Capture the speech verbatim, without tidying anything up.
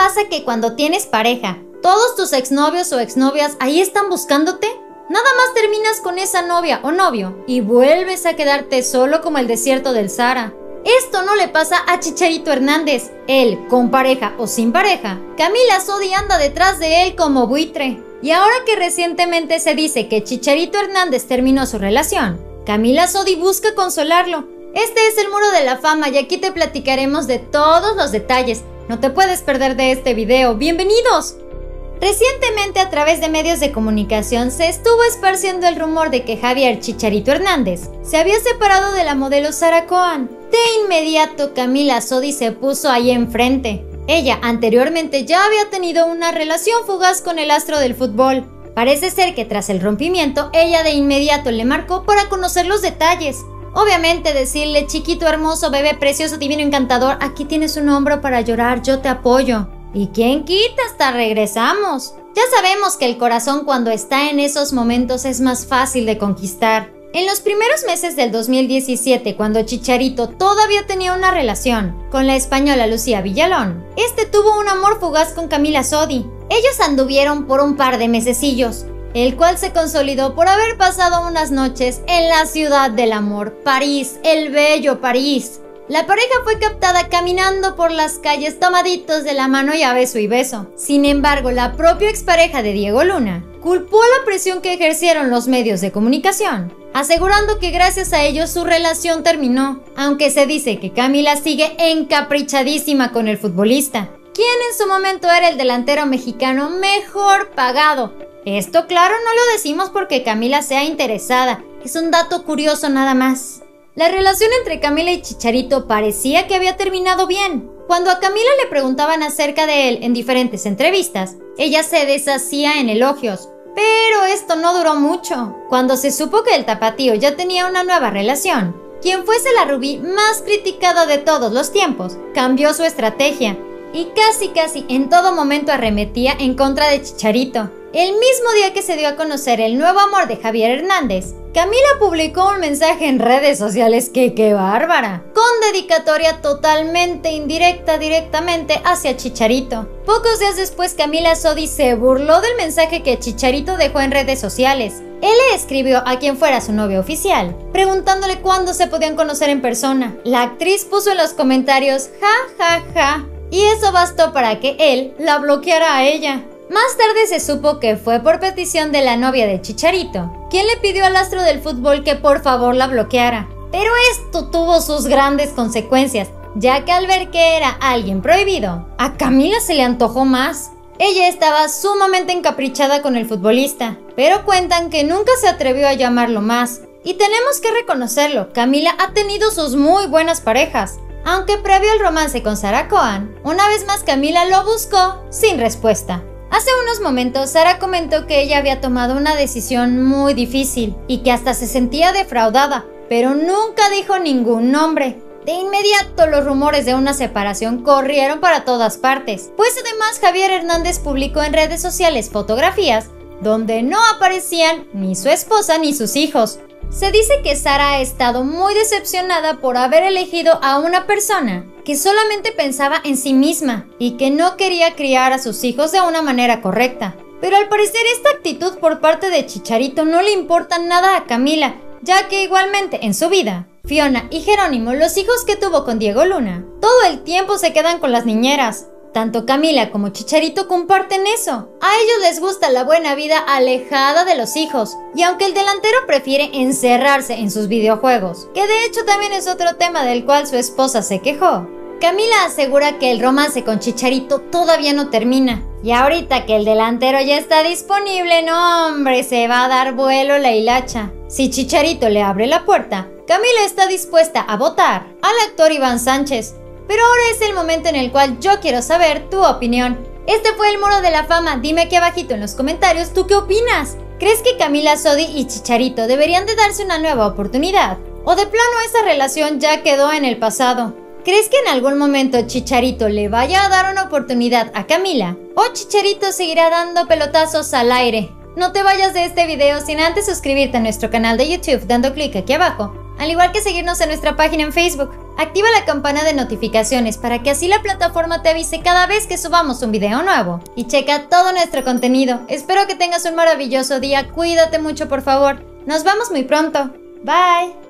pasa que cuando tienes pareja, todos tus exnovios o exnovias ahí están buscándote? Nada más terminas con esa novia o novio y vuelves a quedarte solo como el desierto del Sahara. Esto no le pasa a Chicharito Hernández. Él, con pareja o sin pareja, Camila Sodi anda detrás de él como buitre. Y ahora que recientemente se dice que Chicharito Hernández terminó su relación, Camila Sodi busca consolarlo. Este es el Muro de la Fama y aquí te platicaremos de todos los detalles. No te puedes perder de este video. ¡Bienvenidos! Recientemente, a través de medios de comunicación, se estuvo esparciendo el rumor de que Javier Chicharito Hernández se había separado de la modelo Sara Cohen. De inmediato, Camila Sodi se puso ahí enfrente. Ella anteriormente ya había tenido una relación fugaz con el astro del fútbol. Parece ser que tras el rompimiento, ella de inmediato le marcó para conocer los detalles. Obviamente decirle: chiquito hermoso, bebé precioso, divino, encantador, aquí tienes un hombro para llorar, yo te apoyo. ¿Y quién quita? Hasta regresamos. Ya sabemos que el corazón cuando está en esos momentos es más fácil de conquistar. En los primeros meses del dos mil diecisiete, cuando Chicharito todavía tenía una relación con la española Lucía Villalón, este tuvo un amor fugaz con Camila Sodi. Ellos anduvieron por un par de mesecillos, el cual se consolidó por haber pasado unas noches en la ciudad del amor, París, el bello París. La pareja fue captada caminando por las calles tomaditos de la mano y a beso y beso. Sin embargo, la propia expareja de Diego Luna culpó la presión que ejercieron los medios de comunicación, asegurando que gracias a ellos su relación terminó, aunque se dice que Camila sigue encaprichadísima con el futbolista, quien en su momento era el delantero mexicano mejor pagado. Esto, claro, no lo decimos porque Camila sea interesada, es un dato curioso nada más. La relación entre Camila y Chicharito parecía que había terminado bien. Cuando a Camila le preguntaban acerca de él en diferentes entrevistas, ella se deshacía en elogios. Pero esto no duró mucho. Cuando se supo que el tapatío ya tenía una nueva relación, quien fuese la rubí más criticada de todos los tiempos, cambió su estrategia y casi casi en todo momento arremetía en contra de Chicharito. El mismo día que se dio a conocer el nuevo amor de Javier Hernández, Camila publicó un mensaje en redes sociales que ¡qué bárbara! Con dedicatoria totalmente indirecta directamente hacia Chicharito. Pocos días después, Camila Sodi se burló del mensaje que Chicharito dejó en redes sociales. Él le escribió a quien fuera su novio oficial, preguntándole cuándo se podían conocer en persona. La actriz puso en los comentarios ja ja ja, y eso bastó para que él la bloqueara a ella. Más tarde se supo que fue por petición de la novia de Chicharito, quien le pidió al astro del fútbol que por favor la bloqueara. Pero esto tuvo sus grandes consecuencias, ya que al ver que era alguien prohibido, a Camila se le antojó más. Ella estaba sumamente encaprichada con el futbolista, pero cuentan que nunca se atrevió a llamarlo más. Y tenemos que reconocerlo, Camila ha tenido sus muy buenas parejas. Aunque previo al romance con Sara Cohen, una vez más Camila lo buscó sin respuesta. Hace unos momentos, Sara comentó que ella había tomado una decisión muy difícil y que hasta se sentía defraudada, pero nunca dijo ningún nombre. De inmediato, los rumores de una separación corrieron para todas partes, pues además Javier Hernández publicó en redes sociales fotografías donde no aparecían ni su esposa ni sus hijos. Se dice que Sara ha estado muy decepcionada por haber elegido a una persona que solamente pensaba en sí misma y que no quería criar a sus hijos de una manera correcta. Pero al parecer esta actitud por parte de Chicharito no le importa nada a Camila, ya que igualmente en su vida, Fiona y Jerónimo, los hijos que tuvo con Diego Luna, todo el tiempo se quedan con las niñeras. Tanto Camila como Chicharito comparten eso. A ellos les gusta la buena vida alejada de los hijos. Y aunque el delantero prefiere encerrarse en sus videojuegos, que de hecho también es otro tema del cual su esposa se quejó, Camila asegura que el romance con Chicharito todavía no termina. Y ahorita que el delantero ya está disponible, no hombre, se va a dar vuelo la hilacha. Si Chicharito le abre la puerta, Camila está dispuesta a votar al actor Iván Sánchez. Pero ahora es el momento en el cual yo quiero saber tu opinión. Este fue el Muro de la Fama. Dime aquí abajito en los comentarios, ¿tú qué opinas? ¿Crees que Camila Sodi y Chicharito deberían de darse una nueva oportunidad? ¿O de plano esa relación ya quedó en el pasado? ¿Crees que en algún momento Chicharito le vaya a dar una oportunidad a Camila? ¿O Chicharito seguirá dando pelotazos al aire? No te vayas de este video sin antes suscribirte a nuestro canal de YouTube dando clic aquí abajo. al igual que seguirnos en nuestra página en Facebook. Activa la campana de notificaciones para que así la plataforma te avise cada vez que subamos un video nuevo. Y checa todo nuestro contenido. Espero que tengas un maravilloso día. Cuídate mucho, por favor. Nos vemos muy pronto. Bye.